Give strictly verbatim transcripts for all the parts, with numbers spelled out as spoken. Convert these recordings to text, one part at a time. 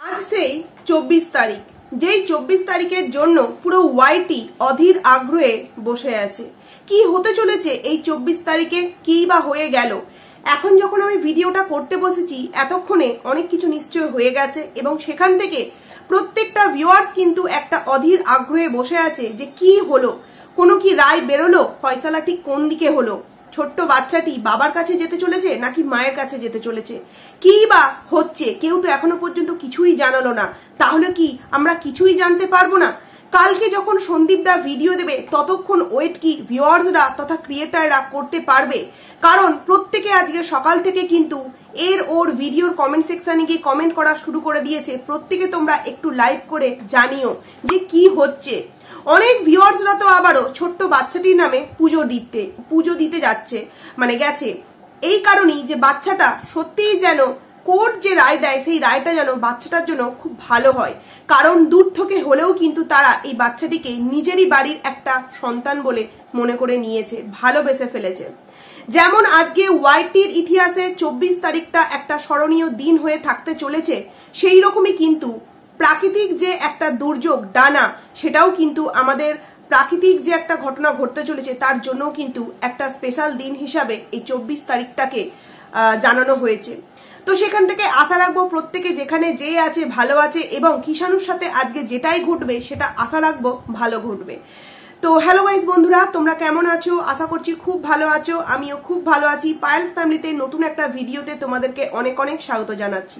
আজ সেই চব্বিশ তারিখ, যেই চব্বিশ তারিখের জন্য পুরো ওয়াইটি অধীর আগ্রহে বসে আছে। কি হতে চলেছে এই চব্বিশ তারিখে, কি বা হয়ে গেল। এখন যখন আমি ভিডিওটা করতে বসেছি এতক্ষণে অনেক কিছু নিশ্চয় হয়ে গেছে এবং সেখান থেকে প্রত্যেকটা ভিউয়ার্স কিন্তু একটা অধীর আগ্রহে বসে আছে যে কি হলো, কোনো কি রায় বেরোলো, ফয়সালা ঠিক কোন দিকে হলো, ছোট্ট বাচ্চাটি বাবার কাছে যেতে চলেছে নাকি মায়ের কাছে যেতে চলেছে, কি বা হচ্ছে, কেউ তো এখনো পর্যন্ত কিছুই জানালো না। তাহলে কি আমরা কিছুই জানতে পারবো না? কালকে যখন সন্দীপ দা ভিডিও দেবে ততক্ষণ ওয়েট কি ভিউয়ার্সরা তথা ক্রিয়েটাররা করতে পারবে? কারণ প্রত্যেকে আজকে সকাল থেকে কিন্তু এর ওর ভিডিওর কমেন্ট সেকশনে গিয়ে কমেন্ট করা শুরু করে দিয়েছে। প্রত্যেকে তোমরা একটু লাইভ করে জানিও যে কি হচ্ছে। অনেক ভিউয়ার্সরা তো আবারও ছোট্ট বাচ্চাটির নামে পুজো দিতে পুজো দিতে যাচ্ছে, মানে গেছে, এই কারণেই যে বাচ্চাটা সত্যিই যেন কোর্ট যে রায় দেয় সেই রায়টা যেন বাচ্চাটার জন্য খুব ভালো হয়। কারণ দূর থেকে হলেও কিন্তু তারা এই বাচ্চাটিকে নিজেরই বাড়ির একটা সন্তান বলে মনে করে নিয়েছে, ভালোবেসে ফেলেছে। যেমন আজকে ওয়াইটির ইতিহাসে চব্বিশ তারিখটা একটা স্মরণীয় দিন হয়ে থাকতে চলেছে, সেই রকমই কিন্তু প্রাকৃতিক যে একটা দুর্যোগ ডানা, সেটাও কিন্তু আমাদের প্রাকৃতিক যে একটা ঘটনা ঘটতে চলেছে তার জন্য কিন্তু একটা স্পেশাল দিন হিসাবে এই চব্বিশ তারিখটাকে জানানো হয়েছে। তো সেখান থেকে আশা রাখবো প্রত্যেকে যেখানে যে আছে ভালো আছে এবং কিষাণুর সাথে আজকে যেটাই ঘটবে সেটা আশা রাখবো ভালো ঘটবে। তো হ্যালো গাইস বন্ধুরা, তোমরা কেমন আছো? আশা করছি খুব ভালো আছো, আমিও খুব ভালো আছি। পায়েলস ফ্যামিলিতে নতুন একটা ভিডিওতে তোমাদেরকে অনেক অনেক স্বাগত জানাচ্ছি।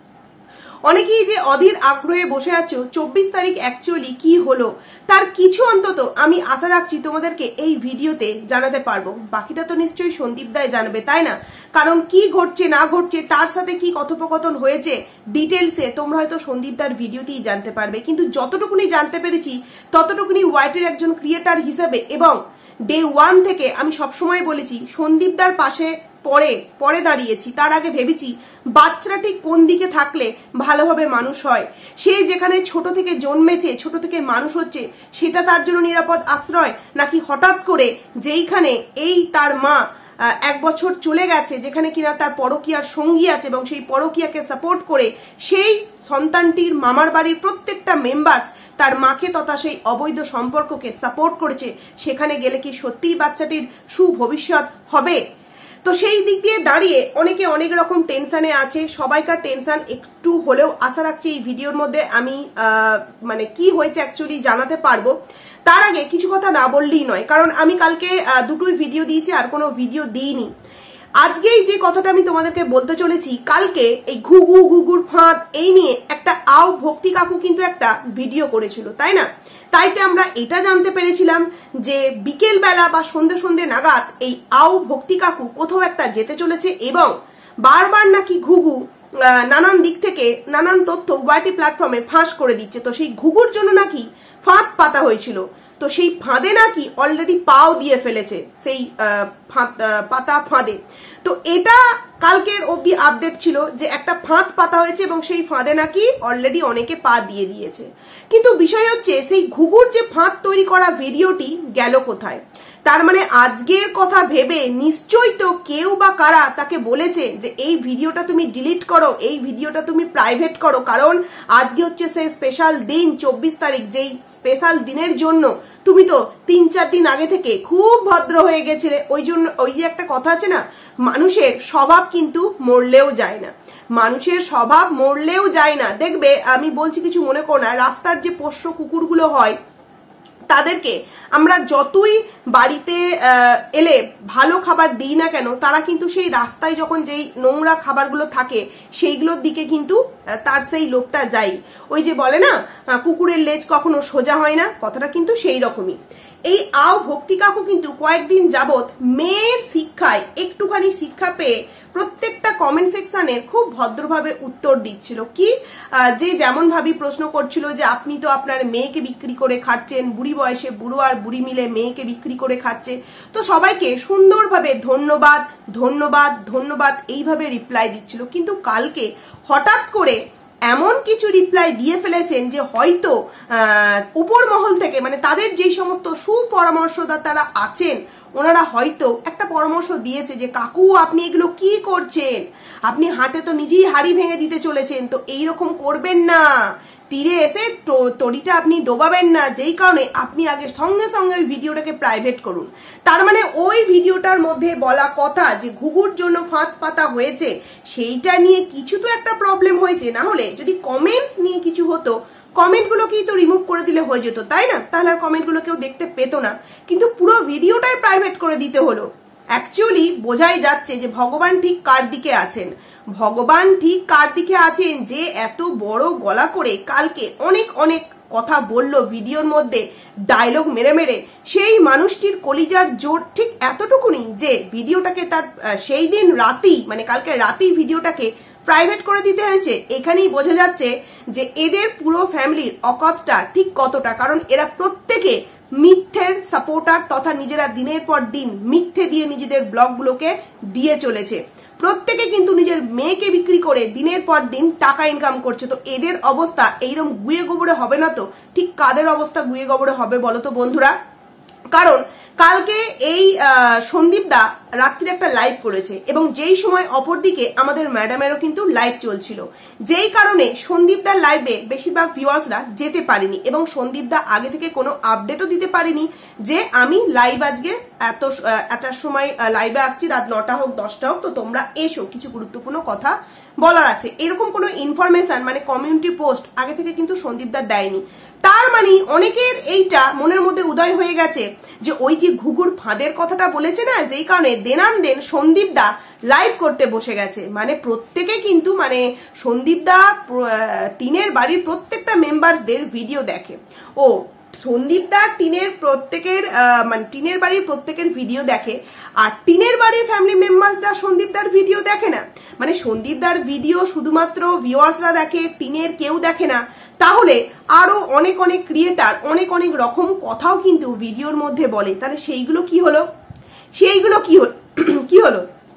অনেকেই যে অধীর আগ্রহে বসে আছো চব্বিশ তারিখ অ্যাকচুয়ালি কি হলো তার কিছু অন্তত আমি আশা রাখছি তোমাদেরকে এই ভিডিওতে জানাতে পারবো। বাকিটা তো নিশ্চয়ই সন্দীপ দাই জানবে, তাই না? কারণ কি ঘটছে না ঘটছে, তার সাথে কি কথোপকথন হয়েছে ডিটেলসে তোমরা হয়তো সন্দীপ দার ভিডিওতেই জানতে পারবে। কিন্তু যতটুকুনি জানতে পেরেছি ততটুকুনি ওয়াইটির একজন ক্রিয়েটার হিসেবে এবং ডে ওয়ান থেকে আমি সবসময় বলেছি সন্দীপ দার পাশে পরে পরে দাঁড়িয়েছি। তার আগে ভেবেছি বাচ্চাটা ঠিক কোন দিকে থাকলে ভালোভাবে মানুষ হয়। সে যেখানে ছোট থেকে জন্মেছে, ছোট থেকে মানুষ হচ্ছে, সেটা তার জন্য নিরাপদ আশ্রয়, নাকি হঠাৎ করে যেইখানে এই তার মা এক বছর চলে গেছে, যেখানে কিনা তার পরকীয়ার সঙ্গী আছে এবং সেই পরকীয়াকে সাপোর্ট করে সেই সন্তানটির মামার বাড়ির প্রত্যেকটা মেম্বার্স তার মাকে তথা সেই অবৈধ সম্পর্ককে সাপোর্ট করেছে, সেখানে গেলে কি সত্যিই বাচ্চাটির সুভবিষ্যৎ হবে? তো সেই দিক দিয়ে দাঁড়িয়ে অনেকে অনেক রকম টেনশনে আছে। সবাইকার টেনশন একটু হলেও আশা রাখছি এই ভিডিওর মধ্যে আমি মানে কি হয়েছে অ্যাকচুয়ালি জানাতে পারবো। তার আগে কিছু কথা না বললেই নয়, কারণ আমি কালকে দুটোই ভিডিও দিয়েছি আর কোনো ভিডিও দিইনি। আজকেই যে কথাটা আমি তোমাদেরকে বলতে চলেছি, কালকে এই ঘুঘু ঘুঘুর ফাঁদ এই নিয়ে একটা আও ভক্তি কাকু কিন্তু একটা ভিডিও করেছিল, তাই না? তাইতে আমরা এটা জানতে পেরেছিলাম যে বিকেল বেলা বা সন্ধ্যে সন্ধ্যে নাগাদ এই আও ভক্তি কাকু কোথাও একটা যেতে চলেছে এবং বারবার নাকি ঘুঘু নানান দিক থেকে নানান তথ্য ওয়াইটি প্ল্যাটফর্মে ফাঁস করে দিচ্ছে। তো সেই ঘুঘুর জন্য নাকি ফাঁদ পাতা হয়েছিল, তো সেই ফাঁদে নাকি অলরেডি পাও দিয়ে ফেলেছে সেই পাতা ফাঁদে। তো এটা কালকের অবধি আপডেট ছিল যে একটা ফাঁদ পাতা হয়েছে এবং সেই ফাঁদে নাকি অলরেডি অনেকে পা দিয়ে দিয়েছে। কিন্তু বিষয় হচ্ছে সেই ঘুঘুর যে ফাঁদ তৈরি করা ভিডিওটি গেল কোথায়? তার মানে আজকের কথা ভেবে নিশ্চয়ই তো কেউ বা কারা তাকে বলেছে যে এই ভিডিওটা তুমি ডিলিট করো, এই ভিডিওটা তুমি প্রাইভেট করো, কারণ আজকে হচ্ছে সেই স্পেশাল দিন চব্বিশ তারিখ, যেই স্পেশাল দিনের জন্য তুমি তো তিন চার দিন আগে থেকে খুব ভদ্র হয়ে গেছিলে। ওই জন্য ওই যে একটা কথা আছে না, মানুষের স্বভাব কিন্তু মরলেও যায় না, মানুষের স্বভাব মরলেও যায় না। দেখবে আমি বলছি কিছু মনে করো না, রাস্তার যে পোষ্য কুকুরগুলো হয় তাদেরকে আমরা যতই বাড়িতে এলে ভালো খাবার দিই না কেন, তারা কিন্তু সেই রাস্তায় যখন যেই নোংরা খাবারগুলো থাকে সেইগুলোর দিকে কিন্তু তার সেই লোকটা যায়। ওই যে বলে না কুকুরের লেজ কখনো সোজা হয় না, কথাটা কিন্তু সেই রকমই। এই আও ভক্তি কাকু কিন্তু কয়েকদিন যাবৎ মেয়ের শিক্ষায় একটুখানি শিক্ষা পেয়ে প্রত্যেকটা কমেন্ট সেকশনে খুব ভদ্রভাবে উত্তর দিচ্ছিল। কি যে যেমন ভাবে প্রশ্ন করছিল যে আপনি তো আপনার মেয়েকে বিক্রি করে খাচ্ছেন, বুড়ি বয়সে বুড়ো আর বুড়ি মিলে মেয়েকে বিক্রি করে খাচ্ছে। তো সবাইকে সুন্দরভাবে ধন্যবাদ ধন্যবাদ ধন্যবাদ এইভাবে রিপ্লাই দিচ্ছিল। কিন্তু কালকে হঠাৎ করে এমন কিছু রিপ্লাই দিয়ে ফেলেছেন যে হয়তো উপর মহল থেকে, মানে তাদের যে সমস্ত সুপরামর্শদাতারা আছেন ওনারা হয়তো একটা পরামর্শ দিয়েছে যে কাকু আপনি এগুলো কি করছেন, আপনি হাটে তো নিজেই হাড়ি ভেঙে দিতে চলেছেন, তো এইরকম করবেন না, তীরে এসে তড়িটা আপনি ডোবাবেন না, যেই কারণে আপনি আগে সঙ্গে সঙ্গে ওই ভিডিওটাকে প্রাইভেট করুন। তার মানে ওই ভিডিওটার মধ্যে বলা কথা যে ঘুঘুর জন্য ফাঁদ পাতা হয়েছে, সেইটা নিয়ে কিছু তো একটা প্রবলেম হয়েছে, না হলে যদি কমেন্টস নিয়ে কিছু হতো কমেন্টগুলোকেই তো রিমুভ করে দিলে হয়ে যেত, তাই না? তাহলে আর কমেন্টগুলো কেউ দেখতে পেতো না, কিন্তু পুরো ভিডিওটাই প্রাইভেট করে দিতে হলো। অ্যাকচুয়ালি বোঝাই যাচ্ছে যে ভগবান ঠিক কার দিকে আছেন, ভগবান ঠিক কার দিকে আছেন যে এত বড় গলা করে কালকে অনেক অনেক কথা বললো ভিডিওর মধ্যে ডায়লগ মেরে মেরে, সেই মানুষটির কলিজার জোর ঠিক এতটুকুনি যে ভিডিওটাকে তার সেই দিন রাতেই মানে কালকে রাতেই ভিডিওটাকে প্রাইভেট করে দিতে হয়েছে। এখানেই বোঝা যাচ্ছে যে এদের পুরো ফ্যামিলির অকাতটা ঠিক কতটা, কারণ এরা প্রত্যেকে মিথ্যের সাপোর্টার তথা নিজেরা দিনের পর দিন মিথ্যে দিয়ে নিজেদের ব্লগগুলোকে দিয়ে চলেছে। প্রত্যেকে কিন্তু নিজের মেয়েকে বিক্রি করে দিনের পর দিন টাকা ইনকাম করছে। তো এদের অবস্থা এইরকম গুয়ে গোবরে হবে না তো ঠিক কাদের অবস্থা গুয়ে গোবরে হবে বলো তো বন্ধুরা? কারণ কালকে এই সন্দীপ দা রাত্রিরে একটা লাইভ করেছে এবং যেই সময় অপরদিকে আমাদের ম্যাডামেরও কিন্তু লাইভ চলছিল, যেই কারণে সন্দীপ দার লাইভে বেশিরভাগ ভিউয়ার্সরা যেতে পারেনি এবং সন্দীপ দা আগে থেকে কোনো আপডেটও দিতে পারেনি যে আমি লাইভ আজকে এত এটার সময় লাইভে আসছি, রাত নটা হোক দশটা হোক, তো তোমরা এসো, কিছু গুরুত্বপূর্ণ কথা বলার আছে, এরকম কোনো ইনফরমেশন মানে কমিউনিটি পোস্ট আগে থেকে কিন্তু সন্দীপ দা দেয়নি। তার মানে অনেকের এইটা মনের মধ্যে উদয় হয়ে গেছে যে ওই যে ঘুঘুর ফাঁদের কথাটা বলেছে না, যেই কারণে দেনান দেন সন্দীপ দা লাইভ করতে বসে গেছে। মানে প্রত্যেকে কিন্তু মানে সন্দীপ দা টিনের বাড়ির প্রত্যেকটা মেম্বারসদের ভিডিও দেখে, ও সন্দীপ দা টিনের প্রত্যেকের মানে টিনের বাড়ির প্রত্যেকের ভিডিও দেখে, আর টিনের বাড়ির ফ্যামিলি মেম্বার্সরা সন্দীপ দার ভিডিও দেখে না। মানে সন্দীপ দার ভিডিও শুধুমাত্র ভিউয়ার্সরা দেখে, টিনের কেউ দেখে না। তাহলে আরো অনেক অনেক ক্রিয়েটার অনেক অনেক রকম কথাও কিন্তু ভিডিওর মধ্যে বলে, তাহলে সেইগুলো কি হলো সেইগুলো কি হলো কি হলো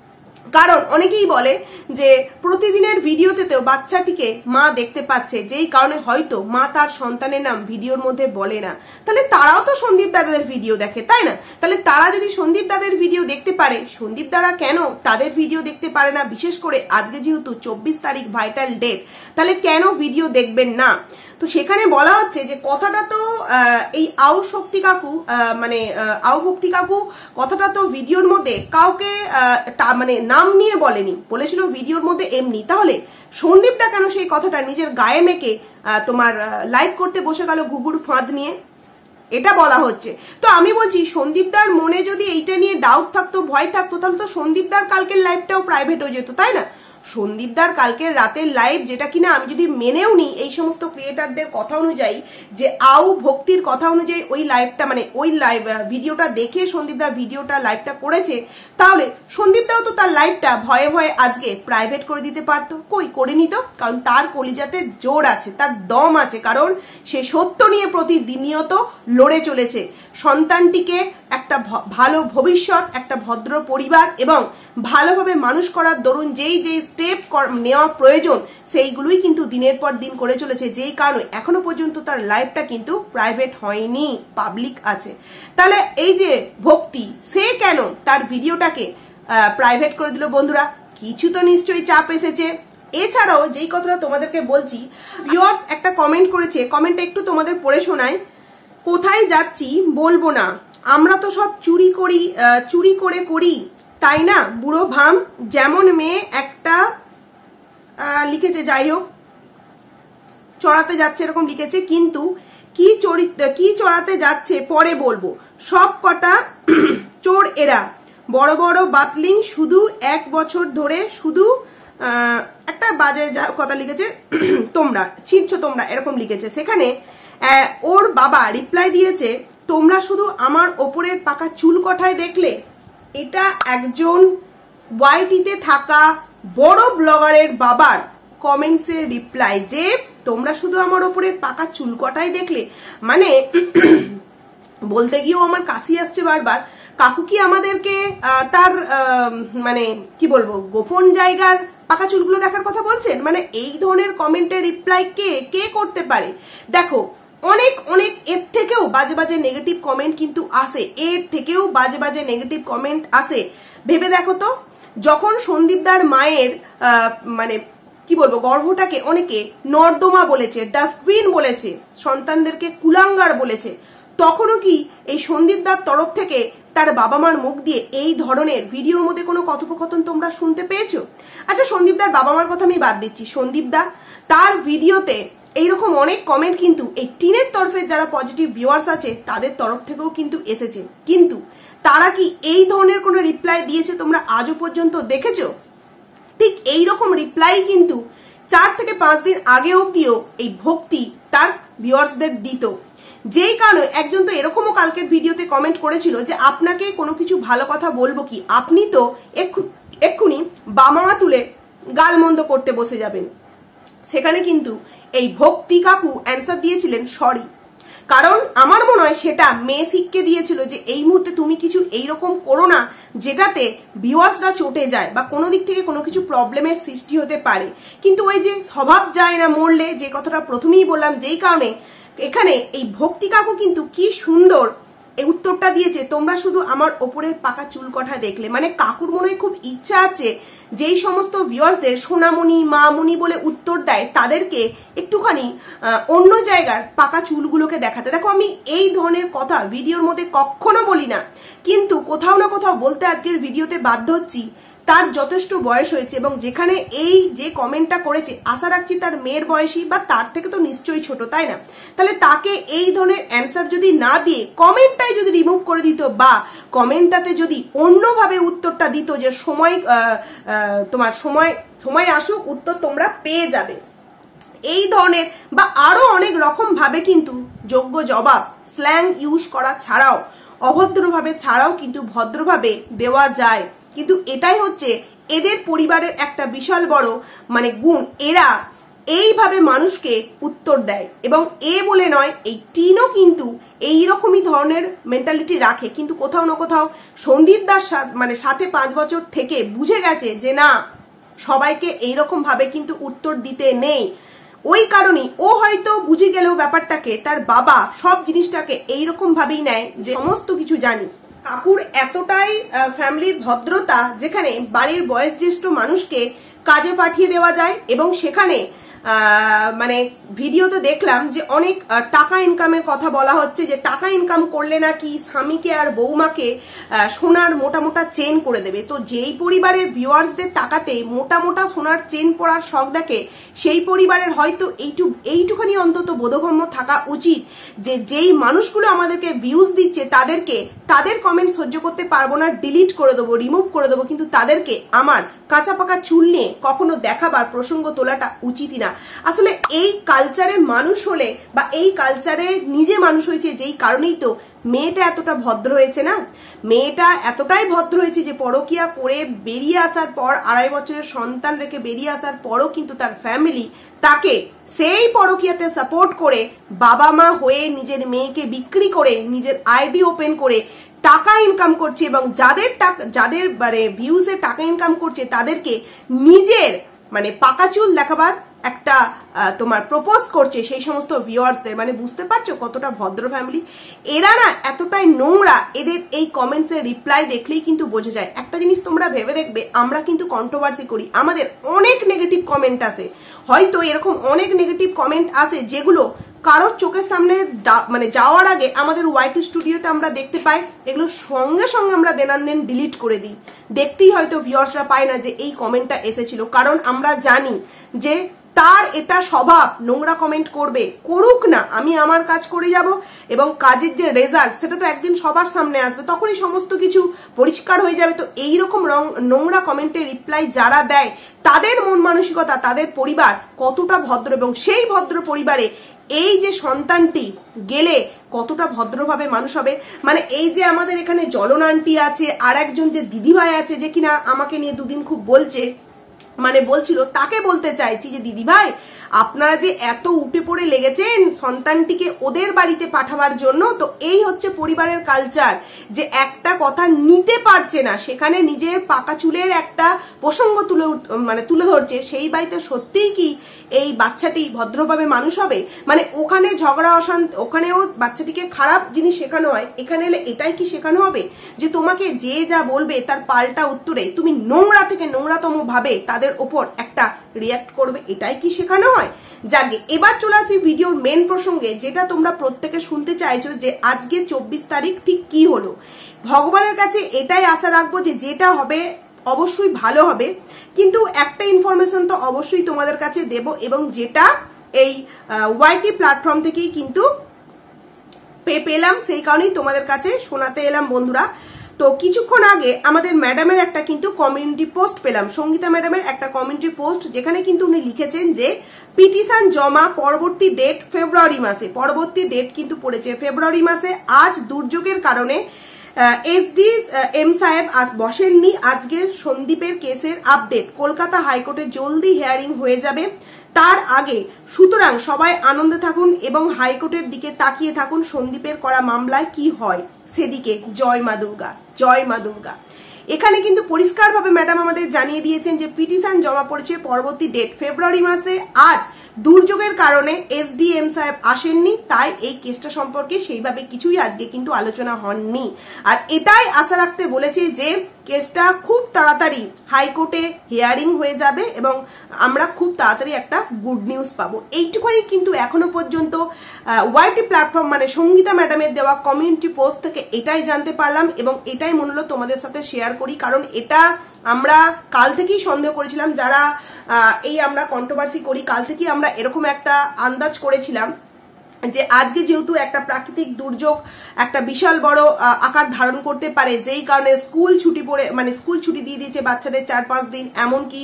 কারণ অনেকেই বলে যে প্রতিদিনের ভিডিওতেও বাচ্চাটিকে মা দেখতে পাচ্ছে, যেই কারণে হয়তো মা তার সন্তানের নাম ভিডিওর মধ্যে বলে না। তাহলে তারাও তো সন্দীপ দাদাদের ভিডিও দেখে, তাই না? তাহলে তারা যদি সন্দীপ দাদাদের ভিডিও দেখতে পারে, সন্দীপ দাদা কেন তাদের ভিডিও দেখতে পারে না? বিশেষ করে আজকে যেহেতু চব্বিশ তারিখ ভাইটাল ডেট, তাহলে কেন ভিডিও দেখবেন না? তো সেখানে বলা হচ্ছে যে কথাটা তো এই আউ শক্তি কাকু মানে আউ ভক্তি কাকু কথাটা তো ভিডিওর মধ্যে কাউকে মানে নাম নিয়ে বলেনি, বলেছিল ভিডিওর মধ্যে এমনি। তাহলে সন্দীপ দা কেন সেই কথাটা নিজের গায়ে মেখে তোমার লাইভ করতে বসে গেল ঘুঘুর ফাঁদ নিয়ে, এটা বলা হচ্ছে। তো আমি বলছি সন্দীপ দার মনে যদি এইটা নিয়ে ডাউট থাকতো, ভয় থাকতো, তাহলে তো সন্দীপ দার কালকের লাইভটাও প্রাইভেট হয়ে যেত, তাই না? সন্দীপ দার কালকের রাতের লাইভ, যেটা কিনা আমি যদি মেনেও নিই এই সমস্ত ক্রিয়েটারদের কথা অনুযায়ী যে আউ ভক্তির কথা অনুযায়ী ওই লাইভটা মানে ওই লাইভ ভিডিওটা দেখে সন্দীপ দা ভিডিওটা লাইভটা করেছে, তাহলে সন্দীপ দাও তো তার লাইভটা ভয়ে ভয়ে আজকে প্রাইভেট করে দিতে পারতো, কই করেনি তো। কারণ তার কলিজাতে জোর আছে, তার দম আছে, কারণ সে সত্য নিয়ে প্রতিনিয়ত লড়ে চলেছে। সন্তানটিকে একটা ভালো ভবিষ্যৎ, একটা ভদ্র পরিবার এবং ভালোভাবে মানুষ করার দরুন যেই যেই স্টেপ নেওয়া প্রয়োজন সেইগুলোই কিন্তু দিনের পর দিন করে চলেছে, যেই কারণে এখনো পর্যন্ত তার লাইফটা কিন্তু প্রাইভেট হয়নি, পাবলিক আছে। তাহলে এই যে ভক্তি, সে কেন তার ভিডিওটাকে প্রাইভেট করে দিল বন্ধুরা? কিছু তো নিশ্চয়ই চাপ এসেছে। এছাড়াও যেই কথাটা তোমাদেরকে বলছি, ভিউয়ার্স একটা কমেন্ট করেছে, কমেন্টটা একটু তোমাদের পড়ে শোনাই। কোথায় যাচ্ছি বলবো না, আমরা তো সব চুরি করি, চুরি করে করি, তাই না বুড়ো ভাম? যেমন মেয়ে একটা লিখেছে, যাই হোক চড়াতে যাচ্ছে এরকম লিখেছে, কিন্তু কি চড়ি কি চড়াতে যাচ্ছে পরে বলবো। সব কটা চোর এরা, বড় বড় বাতলিং, শুধু এক বছর ধরে শুধু একটা বাজে কথা লিখেছে, তোমরা ছিঁড়ছো তোমরা এরকম লিখেছে। সেখানে ওর বাবা রিপ্লাই দিয়েছে, তোমরা শুধু আমার ওপরের পাকা চুল কঠায় দেখলে। এটা একজন ওয়াইটিতে থাকা বড় ব্লগারের বাবার কমেন্টসের রিপ্লাই যে তোমরা শুধু আমার ওপরের পাকা চুল কটাই দেখলে। মানে বলতে গিয়েও আমার কাশি আসছে বারবার। কাকু কি আমাদেরকে তার মানে কি বলবো গোপন জায়গার পাকা চুলগুলো দেখার কথা বলছেন? মানে এই ধরনের কমেন্টের রিপ্লাই কে কে করতে পারে? দেখো অনেক অনেক এর থেকেও বাজে বাজে নেগেটিভ কমেন্ট কিন্তু আসে, এর থেকেও বাজে বাজে নেগেটিভ কমেন্ট আসে। ভেবে দেখো তো, যখন সন্দীপদার মায়ের মানে কি বলবো গর্ভটাকে অনেকে নর্দমা বলেছে, ডাস্টবিন বলেছে, সন্তানদেরকে কুলাঙ্গার বলেছে, তখনও কি এই সন্দীপদার তরফ থেকে তার বাবা মার মুখ দিয়ে এই ধরনের ভিডিওর মধ্যে কোনো কথোপকথন তোমরা শুনতে পেয়েছো? আচ্ছা, সন্দীপদার বাবা মার কথা আমি বাদ দিচ্ছি, সন্দীপদা তার ভিডিওতে এইরকম অনেক কমেন্ট কিন্তু এই টিনের তরফের যারা পজিটিভ ভিউয়ার্স আছে তাদের তরফ থেকেও কিন্তু এসেছে, কিন্তু তারা কি এই ধরনের কোনো রিপ্লাই দিয়েছে তোমরা আজও পর্যন্ত দেখেছো? ঠিক এইরকম রিপ্লাই কিন্তু চার থেকে পাঁচ দিন আগে অবধিও এই ভক্তি তার ভিউয়ার্সদের দিত। যেই কারণে একজন তো এরকমও কালকের ভিডিওতে কমেন্ট করেছিল যে আপনাকে কোনো কিছু ভালো কথা বলবো কি, আপনি তো এক্ষুনি বামামা তুলে গালমন্দ করতে বসে যাবেন। সেখানে কিন্তু এই ভক্তি কাকু অ্যান্সার দিয়েছিলেন সরি, কারণ আমার মনে হয় সেটা মেয়ে শিখকে দিয়েছিল যে এই মুহূর্তে তুমি কিছু এইরকম করো না যেটাতে ভিউয়ার্সরা চটে যায় বা কোনো দিক থেকে কোনো কিছু প্রবলেমের সৃষ্টি হতে পারে। কিন্তু ওই যে স্বভাব যায় না মরলে, যে কথাটা প্রথমেই বললাম, যেই কারণে এখানে এই ভক্তি কাকু কিন্তু কি সুন্দর এই উত্তরটা দিয়েছে। তোমরা শুধু আমার ওপরের পাকা চুল কঠা দেখলে, মানে কাকুর মনে হয় খুব ইচ্ছা আছে যেই সমস্ত ভিউয়ার্সদের সোনামণি মামণি বলে উত্তর দেয় তাদেরকে একটুখানি অন্য জায়গার পাকা চুলগুলোকে দেখাতে। দেখো, আমি এই ধরনের কথা ভিডিওর মধ্যে কখনো বলি না, কিন্তু কোথাও না কোথাও বলতে আজকের ভিডিওতে বাধ্য হচ্ছি। তার যথেষ্ট বয়স হয়েছে এবং যেখানে এই যে কমেন্টটা করেছে আশা রাখছি তার মেয়ের বয়সী বা তার থেকে তো নিশ্চয়ই ছোট, তাই না? তাহলে তাকে এই ধরনের অ্যান্সার যদি না দিয়ে কমেন্টটাই যদি রিমুভ করে দিত বা কমেন্টটাতে যদি অন্যভাবে উত্তরটা দিত যে সময় তোমার সময় সময় আসুক উত্তর তোমরা পেয়ে যাবে, এই ধরনের বা আরো অনেক রকম ভাবে কিন্তু যোগ্য জবাব স্ল্যাং ইউজ করা ছাড়াও, অভদ্রভাবে ছাড়াও কিন্তু ভদ্রভাবে দেওয়া যায়। কিন্তু এটাই হচ্ছে এদের পরিবারের একটা বিশাল বড় মানে গুণ, এরা এইভাবে মানুষকে উত্তর দেয়। এবং এ বলে নয়, এই টিনও কিন্তু এইরকমই ধরনের মেন্টালিটি রাখে, কিন্তু কোথাও না কোথাও সন্দীপদার মানে সাথে পাঁচ বছর থেকে বুঝে গেছে যে না, সবাইকে এইরকম ভাবে কিন্তু উত্তর দিতে নেই। ওই কারণেই ও হয়তো বুঝে গেলেও ব্যাপারটাকে, তার বাবা সব জিনিসটাকে এইরকম ভাবেই নেয় যে সমস্ত কিছু জানি। কাকুর এতটাই ফ্যামিলির ভদ্রতা যেখানে বাড়ির বয়োজ্যেষ্ঠ মানুষকে কাজে পাঠিয়ে দেওয়া যায় এবং সেখানে মানে ভিডিওতে দেখলাম যে অনেক টাকা ইনকামের কথা বলা হচ্ছে, যে টাকা ইনকাম করলে নাকি স্বামীকে আর বৌমাকে সোনার মোটা মোটা চেন করে দেবে। তো যেই পরিবারের ভিউয়ার্সদের টাকাতে মোটা মোটা সোনার চেন পরার শখ দেখে সেই পরিবারের হয়তো এইটু এইটুখানি অন্তত বোধগম্য থাকা উচিত যে যেই মানুষগুলো আমাদেরকে ভিউজ দিচ্ছে তাদেরকে তাদের কমেন্ট সহ্য করতে পারবো না, ডিলিট করে দেবো, রিমুভ করে দেবো, কিন্তু তাদেরকে আমার কাঁচা পাকা চুল নিয়ে কখনো দেখাবার প্রসঙ্গ তোলাটা উচিতই না। আসলে এই কালচারে মানুষ হলে বা এই কালচারে নিজে মানুষ হয়েছে যেই কারণেই তো মেয়েটা এতটা ভদ্র হয়েছে না। মেয়েটা এতটাই ভদ্র হয়েছে যে পরকিয়া করে বেরিয়ে আসার পর, আড়াই বছরের সন্তান রেখে বেরিয়ে আসার পরও কিন্তু তার ফ্যামিলি তাকে সেই পরকিয়াতে সাপোর্ট করে বাবা মা হয়ে নিজের মেয়েকে বিক্রি করে নিজের আইডি ওপেন করে টাকা ইনকাম করছে এবং যাদের টাকা যাদের মানে ভিউজে টাকা ইনকাম করছে তাদেরকে নিজের মানে পাকা চুল দেখাবার একটা তোমার প্রপোজ করছে সেই সমস্ত ভিউয়ার্সদের। মানে বুঝতে পারছো কতটা ভদ্র ফ্যামিলি এরা না, এতটাই নোংরা। এদের এই কমেন্টসের রিপ্লাই দেখলেই কিন্তু বোঝা যায়। একটা জিনিস তোমরা ভেবে দেখবে, আমরা কিন্তু কন্ট্রোভার্সি করি, আমাদের অনেক নেগেটিভ কমেন্ট আসে, হয়তো এরকম অনেক নেগেটিভ কমেন্ট আসে যেগুলো কারোর চোখের সামনে মানে যাওয়ার আগে আমাদের ওয়াইটি স্টুডিওতে আমরা দেখতে পাই, এগুলো সঙ্গে সঙ্গে আমরা দেনান দেন ডিলিট করে দিই। দেখতেই হয়তো ভিউয়ার্সরা পায় না যে এই কমেন্টটা এসেছিল, কারণ আমরা জানি যে তার এটা স্বভাব, নোংরা কমেন্ট করবে, করুক না, আমি আমার কাজ করে যাব এবং কাজের যে রেজাল্ট সেটা তো একদিন সবার সামনে আসবে, তখনই সমস্ত কিছু পরিষ্কার হয়ে যাবে। তো এইরকম রং নোংরা কমেন্টের রিপ্লাই যারা দেয় তাদের মন মানসিকতা, তাদের পরিবার কতটা ভদ্র এবং সেই ভদ্র পরিবারে এই যে সন্তানটি গেলে কতটা ভদ্রভাবে মানুষ হবে। মানে এই যে আমাদের এখানে জলন আন্টি আছে, আর একজন যে দিদিভাই আছে যে কিনা আমাকে নিয়ে দুদিন খুব বলছে, মানে বলছিল, তাকে বলতে চাইছি যে দিদি ভাই আপনারা যে এত উঠে পড়ে লেগেছেন সন্তানটিকে ওদের বাড়িতে পাঠাবার জন্য, তো এই হচ্ছে পরিবারের কালচার, যে একটা কথা নিতে পারছে না, সেখানে নিজের পাকা চুলের একটা প্রসঙ্গ তুলে মানে তুলে ধরছে। সেই বাড়িতে সত্যিই কি এই বাচ্চাটি ভদ্রভাবে মানুষ হবে? মানে ওখানে ঝগড়া অশান্তি, ওখানেও বাচ্চাটিকে খারাপ জিনিস শেখানো হয়, এখানে এলে এটাই কি শেখানো হবে যে তোমাকে যে যা বলবে তার পাল্টা উত্তরে তুমি নোংরা থেকে নোংরাতম ভাবে তাদের ওপর একটা রিয়াক্ট করবে? এটাই কি শেখানো হয়? যাকে এবার চলে আসি ভিডিওর মেন প্রসঙ্গে, যেটা তোমরা প্রত্যেকে শুনতে চাইছো, যে আজকে চব্বিশ তারিখ ঠিক কি হলো। ভগবানের কাছে এটাই আশা রাখবো যে যেটা হবে অবশ্যই ভালো হবে, কিন্তু একটা ইনফরমেশন তো অবশ্যই তোমাদের কাছে দেব, এবং যেটা এই ওয়াইটি প্ল্যাটফর্ম থেকেই কিন্তু পেলাম, সেই কারণেই তোমাদের কাছে শোনাতে এলাম বন্ধুরা। তো কিছুক্ষণ আগে আমাদের ম্যাডামের একটা কিন্তু কমিউনিটি পোস্ট পেলাম, সঙ্গীতা ম্যাডামের একটা কমিউনিটি পোস্ট, যেখানে কিন্তু উনি লিখেছেন যে পিটিশন জমা পরবর্তী ডেট ফেব্রুয়ারি মাসে, পরবর্তী ডেট কিন্তু পড়েছে ফেব্রুয়ারি মাসে। আজ দুর্যোগের কারণে এসডি এম সাহেব আজ বসেননি। আজকের সন্দীপের কেসের আপডেট, কলকাতা হাইকোর্টে জলদি হিয়ারিং হয়ে যাবে তার আগে, সুতরাং সবাই আনন্দে থাকুন এবং হাইকোর্টের দিকে তাকিয়ে থাকুন সন্দীপের করা মামলায় কি হয় সেদিকে। জয় মা দুর্গা, জয় মা দুর্গা। এখানে কিন্তু পরিষ্কারভাবে ম্যাডাম আমাদের জানিয়ে দিয়েছেন যে পিটিশন জমা পড়েছে পরবর্তী ডেট ফেব্রুয়ারি মাসে। আজ দুর্যোগের কারণে এসডিএম সাহেব আসেননি, তাই এই কেসটা সম্পর্কে সেইভাবে কিছুই আজকে কিন্তু আলোচনা হননি। আর এটাই আশা রাখতে বলেছে যে কেসটা খুব তাড়াতাড়ি হাইকোর্টে হিয়ারিং হয়ে যাবে এবং আমরা খুব তাড়াতাড়ি একটা গুড নিউজ পাবো। এইটুকুনি কিন্তু এখনো পর্যন্ত ওয়াইটি প্ল্যাটফর্ম মানে সঙ্গীতা ম্যাডামের দেওয়া কমিউনিটি পোস্ট থেকে এটাই জানতে পারলাম, এবং এটাই মনে হলো তোমাদের সাথে শেয়ার করি, কারণ এটা আমরা কাল থেকেই সন্দেহ করেছিলাম, যারা এই আমরা কন্ট্রোভার্সি করি, কাল থেকেই আমরা এরকম একটা আন্দাজ করেছিলাম যে আজকে যেহেতু একটা প্রাকৃতিক দুর্যোগ একটা বিশাল বড় আকার ধারণ করতে পারে, যেই কারণে স্কুল ছুটি পড়ে মানে স্কুল ছুটি দিয়ে দিয়েছে বাচ্চাদের চার পাঁচ দিন, এমনকি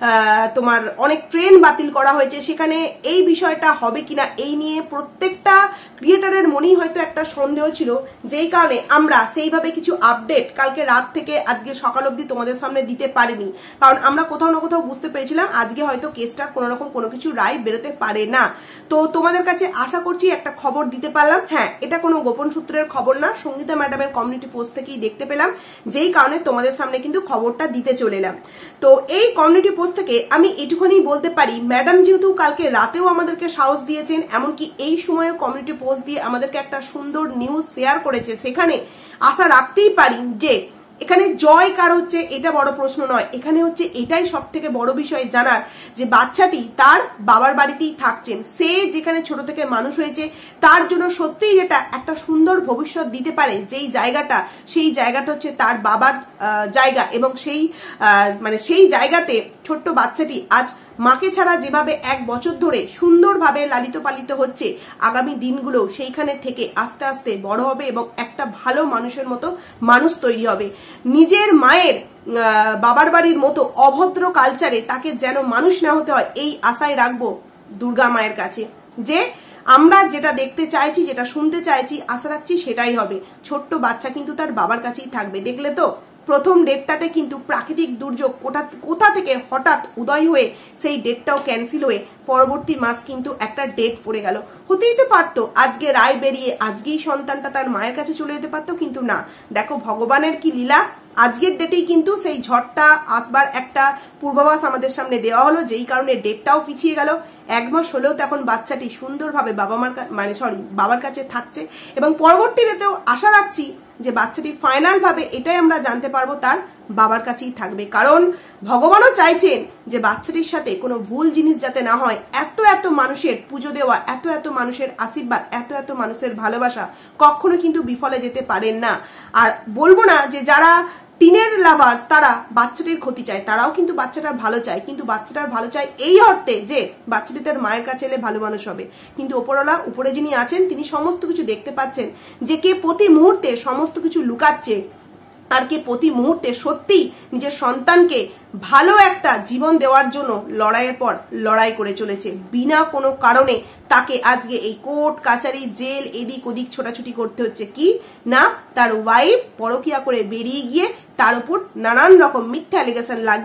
তোমার অনেক ট্রেন বাতিল করা হয়েছে, সেখানে এই বিষয়টা হবে কিনা এই নিয়ে প্রত্যেকটা ক্রিয়েটারের মনেই হয়তো একটা সন্দেহ ছিল, যেই কারণে আমরা সেইভাবে কিছু আপডেট কালকে রাত থেকে আজকে সকাল অবধি তোমাদের সামনে দিতে পারিনি, কারণ আমরা কোথাও না কোথাও বুঝতে পেরেছিলাম আজকে হয়তো কেসটার কোনো রকম কোনো কিছু রায় বেরোতে পারে না। তো তোমাদের কাছে আশা করছি একটা খবর দিতে পারলাম। হ্যাঁ, এটা কোনো গোপন সূত্রের খবর না, সঙ্গীতা ম্যাডামের কমিউনিটি পোস্ট থেকেই দেখতে পেলাম, যেই কারণে তোমাদের সামনে কিন্তু খবরটা দিতে চলে এলাম। তো এই কমিউনিটি পোস্ট থেকে আমি এটুখানি বলতে পারি, ম্যাডাম যেহেতু কালকে রাতেও আমাদেরকে সাহস দিয়েছেন, এমনকি এই সময়ে কমিউনিটি পোস্ট দিয়ে আমাদেরকে একটা সুন্দর নিউজ শেয়ার করেছে, সেখানে আশা রাখতেই পারি যে এখানে জয় কার হচ্ছে এটা বড় প্রশ্ন নয়, এখানে হচ্ছে এটাই সব থেকে বড় বিষয় জানার যে বাচ্চাটি তার বাবার বাড়িতেই থাকছেন, সে যেখানে ছোট থেকে মানুষ হয়েছে তার জন্য সত্যিই যেটা একটা সুন্দর ভবিষ্যৎ দিতে পারে, যেই জায়গাটা সেই জায়গাটা হচ্ছে তার বাবার জায়গা, এবং সেই মানে সেই জায়গাতে ছোট্ট বাচ্চাটি আজ মাকে ছাড়া যেভাবে এক বছর ধরে সুন্দরভাবে লালিত পালিত হচ্ছে, আগামী দিনগুলো সেইখানে থেকে আস্তে আস্তে বড় হবে এবং একটা ভালো মানুষের মতো মানুষ তৈরি হবে। নিজের মায়ের বাবার বাড়ির মতো অভদ্র কালচারে তাকে যেন মানুষ না হতে হয়, এই আশায় রাখবো দুর্গা মায়ের কাছে, যে আমরা যেটা দেখতে চাইছি, যেটা শুনতে চাইছি, আশা রাখছি সেটাই হবে। ছোট্ট বাচ্চা কিন্তু তার বাবার কাছেই থাকবে। দেখলে তো প্রথম ডেটটাতে কিন্তু প্রাকৃতিক দুর্যোগ কোথা কোথা থেকে হঠাৎ উদয় হয়ে সেই ডেটটাও ক্যান্সেল হয়ে পরবর্তী মাস কিন্তু একটা ডেট পড়ে গেল। হতেই তো পারতো আজকে রায় বেরিয়ে আজকেই সন্তানটা তার মায়ের কাছে চলে যেতে পারতো, কিন্তু না, দেখো ভগবানের কি লীলা, আজকের ডেটেই কিন্তু সেই ঝড়টা আসবার একটা পূর্বাভাস আমাদের সামনে দেওয়া হলো, যেই কারণে ডেটটাও পিছিয়ে গেল। এক মাস হলেও তখন বাচ্চাটি সুন্দরভাবে বাবা মার মানে সরি বাবার কাছে থাকছে, এবং পরবর্তী ডেটেও আশা রাখছি যে বাচ্চাটি ফাইনাল ভাবে এটাই আমরা জানতে পারবো তার বাবার কাছেই থাকবে, কারণ ভগবানও চাইছেন যে বাচ্চাটির সাথে কোনো ভুল জিনিস যাতে না হয়। এত এত মানুষের পুজো দেওয়া, এত এত মানুষের আশীর্বাদ, এত এত মানুষের ভালোবাসা কখনো কিন্তু বিফলে যেতে পারেন না। আর বলবো না যে যারা টিনের লাভার্স তারা বাচ্চাটির ক্ষতি চায়, তারাও কিন্তু বাচ্চাটার ভালো চায়, কিন্তু বাচ্চাটার ভালো চায় এই অর্থে যে বাচ্চাটি তার মায়ের কাছে এলে ভালো মানুষ হবে। কিন্তু ওপরওয়ালা উপরে যিনি আছেন তিনি সমস্ত কিছু দেখতে পাচ্ছেন, যে কে প্রতি মুহূর্তে সমস্ত কিছু লুকাচ্ছে, আর কে প্রতি মুহূর্তে সত্যি নিজের সন্তানকে ভালো একটা জীবন দেওয়ার জন্য লড়াইয়ের পর লড়াই করে চলেছে, বিনা কোনো কারণে তাকে আজকে এই কোর্ট কাচারি জেল এদিক ওদিক ছোটাছুটি করতে হচ্ছে। কি না, তার ওয়াইফ পরকিয়া করে বেরিয়ে গিয়ে তার উপর নানান রকম মিথ্যা অ্যালিগেশন লাগিয়ে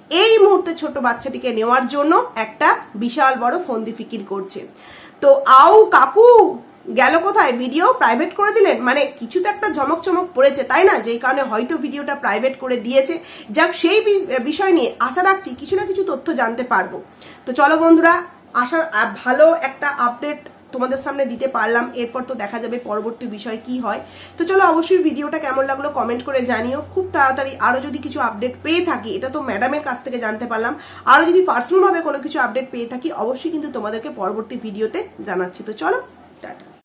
এই মুহূর্তে ছোট বাচ্চাটিকে নেওয়ার জন্য একটা বিশাল বড় ফন্দি ফিকির করছে। তো আউ কাকু গেল কোথায়, ভিডিও প্রাইভেট করে দিলেন, মানে কিছু তো একটা ঝমক চমক পড়েছে তাই না, যেই কারণে হয়তো ভিডিওটা প্রাইভেট করে দিয়েছে। যাক, সেই বিষয় নিয়ে আশা রাখছি কিছু না কিছু তথ্য জানতে পারবো। তো চলো বন্ধুরা, আশা ভালো একটা আপডেট তোমাদের সামনে দিতে পারলাম, এরপর তো দেখা যাবে পরবর্তী বিষয় কি হয়। তো চলো অবশ্যই ভিডিওটা কেমন লাগলো কমেন্ট করে জানিও। খুব তাড়াতাড়ি আরো যদি কিছু আপডেট পেয়ে থাকি, এটা তো ম্যাডামের কাছ থেকে জানতে পারলাম, আরো যদি পার্সোনাল ভাবে কোনো কিছু আপডেট পেয়ে থাকি অবশ্যই কিন্তু তোমাদেরকে পরবর্তী ভিডিওতে জানাচ্ছি। তো চলো।